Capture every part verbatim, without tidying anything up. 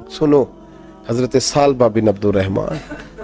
सुनो, हजरत सालबा बिन अब्दुर्रहमान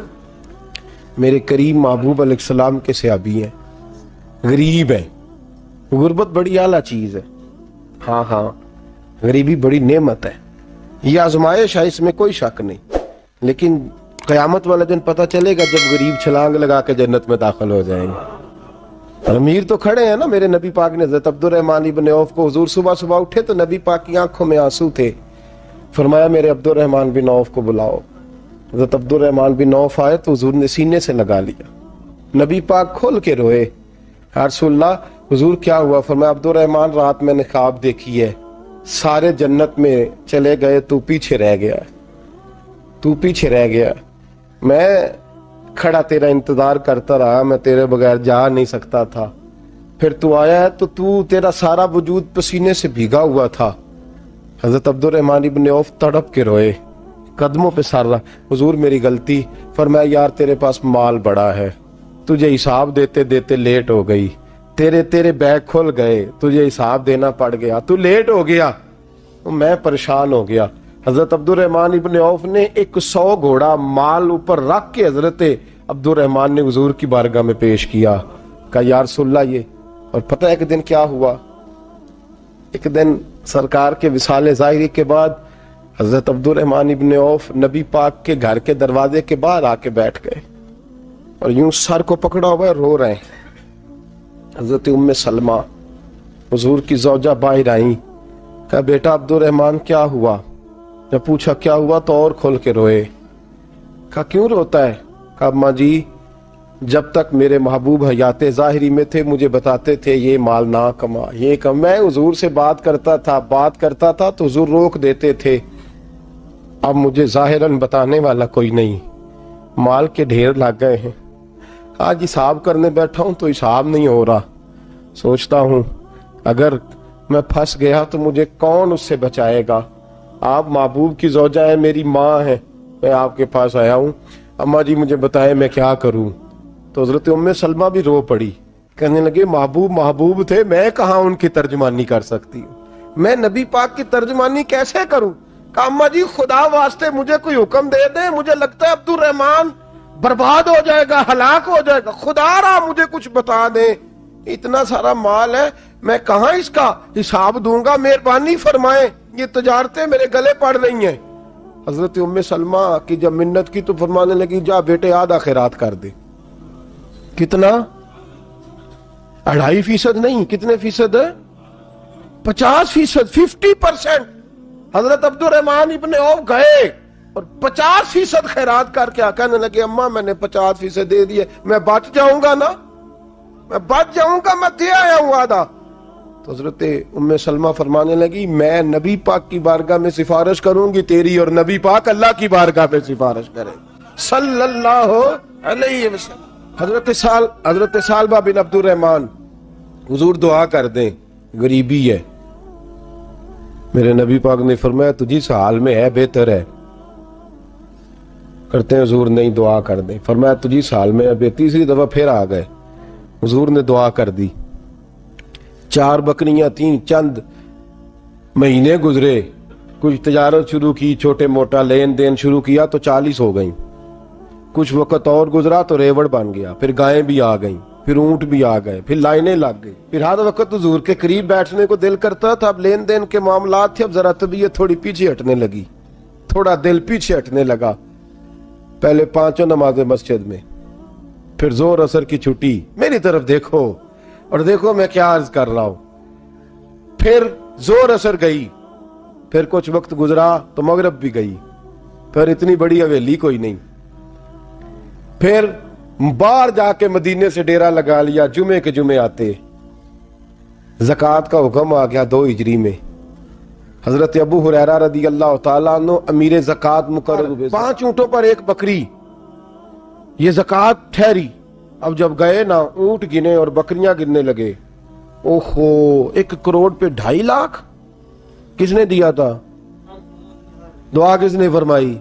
मेरे करीम महबूब अलैहिस्सलाम के सहाबी हैं, गरीब हैं। गुर्बत बड़ी आला चीज है। हाँ हाँ, गरीबी बड़ी नेमत है, यह आजमाइश है, इसमें कोई शक नहीं। लेकिन कयामत वाले दिन पता चलेगा जब गरीब छलांग लगा के जन्नत में दाखिल हो जाएंगे। और अमीर तो खड़े हैं ना। मेरे नबी पाक ने हज़रत अब्दुर्रहमान इब्न औफ को, हुजूर सुबह सुबह उठे तो नबी पाक की आंखों में आंसू थे। फरमाया मेरे अब्दुर्रहमान बिन औफ को बुलाओ। हज़रत अब्दुर्रहमान बिन औफ आए तो हुजूर ने सीने से लगा लिया। नबी पाक खोल के रोए, या रसूलल्लाह हुजूर क्या हुआ? फरमाया अब्दुर्रहमान रात मैंने ख्वाब देखी है, सारे जन्नत में चले गए, तू पीछे रह गया, तू पीछे रह गया। मैं खड़ा तेरा इंतजार करता रहा, मैं तेरे बगैर जा नहीं सकता था। फिर तू आया है तो तू, तेरा सारा वजूद पसीने से भीगा हुआ था। हजरत अब्दुर्रहमान इब्न औफ तड़प के रोए, कदमों पे सर रहा। हुजूर मेरी गलती। फरमाया यार तेरे पास माल बड़ा है, तुझे हिसाब देते देते लेट हो गई, तेरे तेरे बैग खुल गए, तुझे हिसाब देना पड़ गया, तू लेट हो गया, तो मैं परेशान हो गया। हजरत अब्दुर्रहमान इब्न औफ ने एक सौ घोड़ा माल ऊपर रख के हजरत अब्दुर्रहमान ने हुजूर की बारगाह में पेश किया। कहा या रसूलल्लाह ये। और पता है एक दिन क्या हुआ? एक दिन सरकार के विसाले ज़ाहिरी के बाद हजरत अब्दुर्रहमान इब्न औफ नबी पाक के घर के दरवाजे के बाहर आके बैठ गए और यूं सर को पकड़ा हुआ रो रहे हैं। हजरत उम्मे सलमा हुजूर की ज़ौजा बाहर आई। कहा बेटा अब्दुर्रहमान क्या हुआ? जब पूछा क्या हुआ तो और खोल के रोए। कहा क्यों रोता है? कहा अम्मा जी जब तक मेरे महबूब हयात ज़ाहिरी में थे मुझे बताते थे ये माल ना कमा, ये कम। मैं हुजूर से बात करता था बात करता था तो हुजूर रोक देते थे। अब मुझे ज़ाहिरन बताने वाला कोई नहीं, माल के ढेर लग गए हैं। आज हिसाब करने बैठा हूं तो हिसाब नहीं हो रहा। सोचता हूं अगर मैं फंस गया तो मुझे कौन उससे बचाएगा? आप महबूब की ज़ौजा है, मेरी माँ है, मैं आपके पास आया हूँ, अम्मा जी मुझे बताए मैं क्या करूँ? तो हज़रत उम्मे सलमा भी रो पड़ी, कहने लगे महबूब महबूब थे, मैं कहाँ उनकी तर्जमानी कर सकती हूँ, मैं नबी पाक की तर्जमानी कैसे करूँ? कहा अम्मा जी खुदा वास्ते मुझे कोई हुक्म दे दे, मुझे लगता है अब्दुर्रहमान बर्बाद हो जाएगा, हलाक हो जाएगा, खुदा रहा मुझे कुछ बता दे, इतना सारा माल है, मैं कहाँ इसका हिसाब दूंगा, मेहरबानी फरमाए, ये तजारतें मेरे गले पड़ रही हैं। हजरत उम्मे सलमा की जब मिन्नत की तो फरमाने लगी जा बेटे आधा खैरात कर दे। कितना? अढ़ाई फीसद नहीं, कितने फीसद है? पचास फीसद, फिफ्टी परसेंट। हजरत अब्दुर्रहमान इब्न औफ गए और पचास फीसद खैरात करके आ, कहने लगे अम्मा मैंने पचास फीसद दे दिए, मैं बच जाऊंगा ना, मैं बच जाऊंगा, मैं दे आया हूं आधा। तो हजरत उम्मे सलमा फरमाने लगी मैं नबी पाक की बारगाह में सिफारिश करूंगी तेरी, और नबी पाक अल्लाह की बारगाह में सिफारिश करें सल्लल्लाहु अलैहि वसल्लम। हजरत साल हजरत सालबा बिन अब्दुर्रहमान, हुजूर दुआ कर दें, गरीबी है। मेरे नबी पाक ने फरमाया तुझी इस हाल में है, बेहतर है। करते हैं हुजूर नहीं दुआ कर दें, फरमाया तुझी इस हाल में है। तीसरी दफा फिर आ गए, हुजूर ने दुआ कर दी। चार बकरियां थी, चंद महीने गुजरे, कुछ तजारत शुरू की, छोटे मोटा लेन देन शुरू किया तो चालीस हो गई। कुछ वक्त और गुजरा तो रेवड़ बन गया, फिर गायें भी आ गईं, फिर ऊंट भी आ गए, फिर लाइनें लग गई। फिर हर वक्त हुजूर के करीब बैठने को दिल करता था। अब लेन देन के मामलात थे, अब जरा तबीयत थोड़ी पीछे हटने लगी, थोड़ा दिल पीछे हटने लगा। पहले पांचों नमाजें मस्जिद में, फिर जोर असर की छुट्टी, मेरी तरफ देखो और देखो मैं क्या अर्ज कर रहा हूं। फिर जोर असर गई, फिर कुछ वक्त गुजरा तो मगरब भी गई, फिर इतनी बड़ी हवेली कोई नहीं। फिर बाहर जाके मदीने से डेरा लगा लिया, जुमे के जुमे आते। ज़कात का हुक्म आ गया दो हिजरी में। हजरत अबू हुरैरा रदी अल्लाह तआला अन्हु अमीर ज़कात मुकर्रर हुए। पांच ऊंटों पर एक बकरी, ये ज़कात ठहरी। अब जब गए ना, ऊंट गिने और बकरियां गिनने लगे। ओहो, एक करोड़ पे ढाई लाख किसने दिया था? दुआ किसने फरमाई?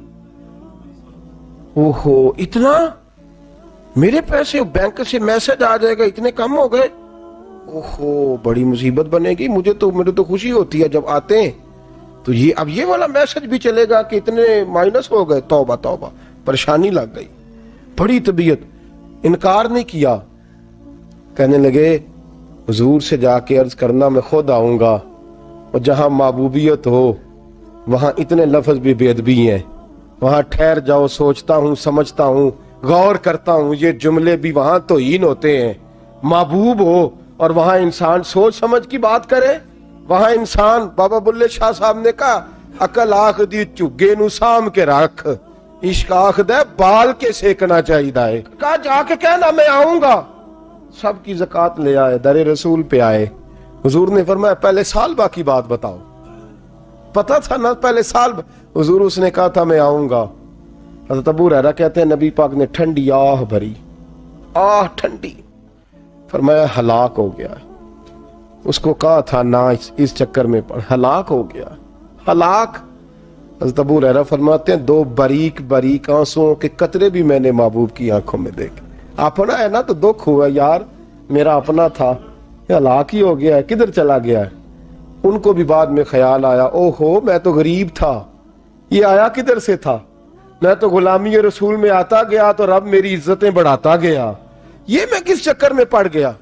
ओहो, इतना मेरे पैसे बैंक से मैसेज आ जाएगा, इतने कम हो गए। ओहो, बड़ी मुसीबत बनेगी। मुझे तो मेरे तो खुशी होती है जब आते हैं तो ये अब ये वाला मैसेज भी चलेगा कि इतने माइनस हो गए, तौबा तौबा, परेशानी लग गई, बड़ी तबीयत। इनकार नहीं किया, कहने लगे हुजूर से जाके अर्ज करना मैं खुद आऊंगा, और जहां महबूबियत हो वहां इतने लफ्ज भी बेअदबी हैं, वहां ठहर जाओ, सोचता हूं, समझता हूं, गौर करता हूं, ये जुमले भी वहां तौहीन होते हैं। महबूब हो और वहां इंसान सोच समझ की बात करे, वहां इंसान, बाबा बुल्ले शाह साहब ने कहा, अकल आख दी झुग्गे नु साम के रख, इश्क आख दे बाल के सेकना चाहिए। कहा जाके कहना मैं आऊंगा। सबकी ज़कात ले आए, दरे रसूल पे आए। हुजूर ने फरमाया पहले साल बा की बात बताओ। पता था ना पहले साल। हुजूर उसने कहा था मैं आऊंगा। हज़रत अबू हुरैरा कहते हैं नबी पाक ने ठंडी आह भरी, आह ठंडी, फरमाया हलाक हो गया। उसको कहा था ना इस, इस चक्कर में पड़, हलाक हो गया, हलाक। हज़रत अबू हुरैरा फरमाते हैं दो बारीक बारीक आंसुओं के कतरे भी मैंने महबूब की आंखों में देखे। अपना है ना तो दुख हुआ, यार मेरा अपना था, हलाक ही हो गया है, किधर चला गया है। उनको भी बाद में ख्याल आया, ओहो मैं तो गरीब था, ये आया किधर से था, मैं तो गुलामी रसूल में आता गया तो रब मेरी इज्जतें बढ़ाता गया, ये मैं किस चक्कर में पड़ गया।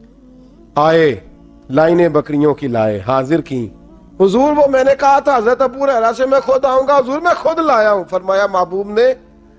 आए लाइनें बकरियों की लाए, हाजिर की। हुजूर वो मैंने कहा था हज़रत अबू हुरैरा से मैं खुद आऊंगा, हुजूर मैं खुद लाया हूं। फरमाया महबूब ने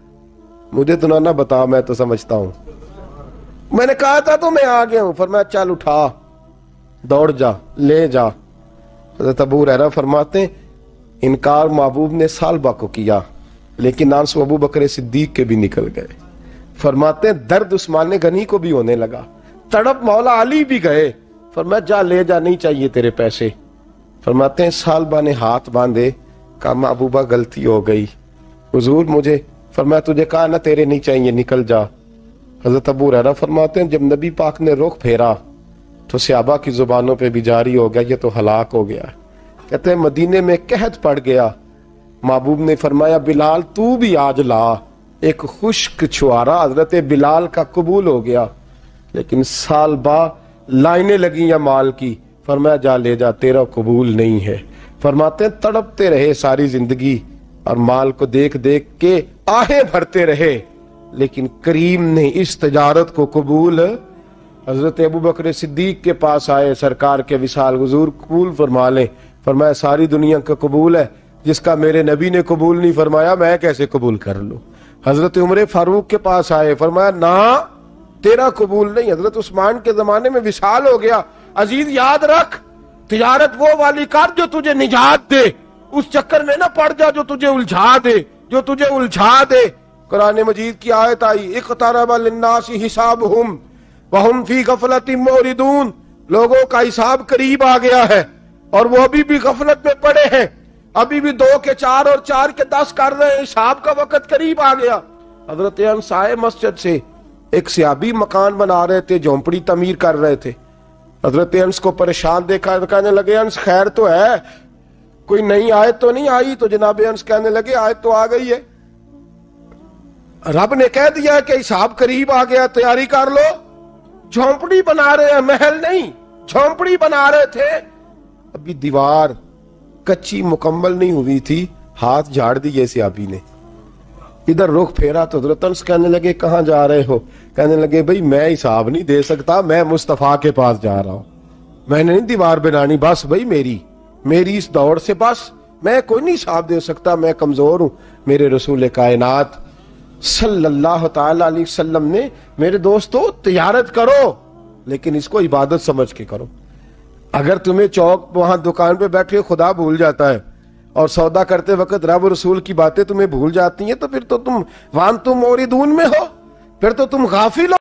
मुझे तो ना बता, मैं तो समझता हूं, मैंने कहा था तो मैं आ गया हूं। फरमाया चल उठा, दौड़ जा, ले जा। हज़रत अबू हुरैरा फरमाते इनकार महबूब ने सालबा को किया, लेकिन आंसू अबू बकर सिद्दीक के भी निकल गए। फरमाते दर्द उस्मान गनी को भी होने लगा, तड़प मौला अली भी गए। फरमाया जा ले जा, नहीं चाहिए तेरे पैसे। फरमाते हैं सालबा ने हाथ बांधे, कहा महबूबा गलती हो गई, हुजूर मुझे। फरमाया तुझे कहा ना तेरे नहीं चाहिए, निकल जा। हज़रत अबू हुरैरा फरमाते हैं जब नबी पाक ने रुख फेरा तो सहाबा की जुबानों पे भी जारी हो गया, ये तो हलाक हो गया। कहते हैं मदीने में कहत पड़ गया। महबूब ने फरमाया बिलाल तू भी आज ला। एक खुश्क छुआरा हजरत बिलाल का कबूल हो गया, लेकिन साल बा लाइनें लगी या माल की। फरमाया जा ले जा, तेरा कबूल नहीं है। फरमाते तड़पते रहे सारी जिंदगी और माल को देख देख के आहें भरते रहे, लेकिन करीम ने इस तजारत को कबूल। हजरत अबू बकर सिद्दीक के पास आए, सरकार के विसाल हुजूर कबूल फरमा ले। फरमाया सारी दुनिया का कबूल है, जिसका मेरे नबी ने कबूल नहीं फरमाया मैं कैसे कबूल कर लूं। हजरत उमर फारूक के पास आए, फरमाया ना तेरा कबूल नहीं। हजरत उस्मान के जमाने में विसाल हो गया। अजीज याद रख, तिजारत वो वाली कर जो तुझे निजात दे, उस चक्कर में ना पड़ जा जो तुझे उलझा दे, जो तुझे उलझा दे। कुरान मजीद की आयत आई, इक़्तरब लिन्नासी हिसाबुहुम वहुम फी गफलतिन मुरिदून। लोगों का हिसाब करीब आ गया है और वो अभी भी गफलत में पड़े हैं, अभी भी दो के चार और चार के दस कर रहे हैं, हिसाब का वक्त करीब आ गया। हजरत अनस आए मस्जिद से, एक सहाबी मकान बना रहे थे, झोंपड़ी तमीर कर रहे थे। हजरत अनस को परेशान देखा, कहने लगे अंस खैर तो है, कोई नई आयत तो नहीं आई। तो जनाब अंस कहने लगे आयत तो आ गई है, रब ने कह दिया कि हिसाब करीब आ गया, तैयारी कर लो। झोंपड़ी बना रहे हैं, महल नहीं, झोंपड़ी बना रहे थे। अभी दीवार कच्ची मुकम्मल नहीं हुई थी, हाथ झाड़ दिए सहाबी ने। इधर रुख फेरा तो हजरत अनस कहने लगे कहां जा रहे हो। कहने लगे भाई मैं हिसाब नहीं दे सकता, मैं मुस्तफा के पास जा रहा हूं, मैंने नहीं दीवार बनानी, बस भाई मेरी मेरी इस दौड़ से बस, मैं कोई नहीं हिसाब दे सकता, मैं कमजोर हूं। मेरे रसूल कायनात सल्लल्लाहु तआला अलैहि वसल्लम ने, मेरे दोस्तों तिजारत करो लेकिन इसको इबादत समझ के करो। अगर तुम्हें चौक वहां दुकान पे बैठे खुदा भूल जाता है और सौदा करते वक्त रब रसूल की बातें तुम्हें भूल जाती हैं, तो फिर तो तुम वान तुम मोरिदून में हो, फिर तो तुम गाफिल हो।